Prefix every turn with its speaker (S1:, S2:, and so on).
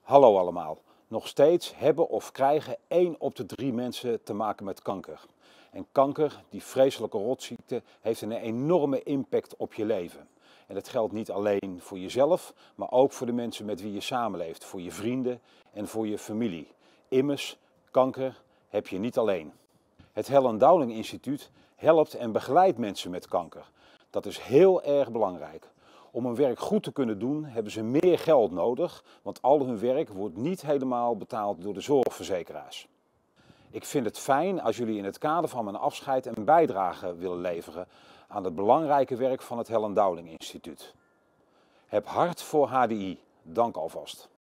S1: Hallo allemaal. Nog steeds hebben of krijgen 1 op de 3 mensen te maken met kanker. En kanker, die vreselijke rotziekte, heeft een enorme impact op je leven. En dat geldt niet alleen voor jezelf, maar ook voor de mensen met wie je samenleeft, voor je vrienden en voor je familie. Immers, kanker heb je niet alleen. Het Helen Dowling Instituut helpt en begeleidt mensen met kanker. Dat is heel erg belangrijk. Om hun werk goed te kunnen doen hebben ze meer geld nodig, want al hun werk wordt niet helemaal betaald door de zorgverzekeraars. Ik vind het fijn als jullie in het kader van mijn afscheid een bijdrage willen leveren aan het belangrijke werk van het Helen Dowling Instituut. Heb hart voor HDI. Dank alvast.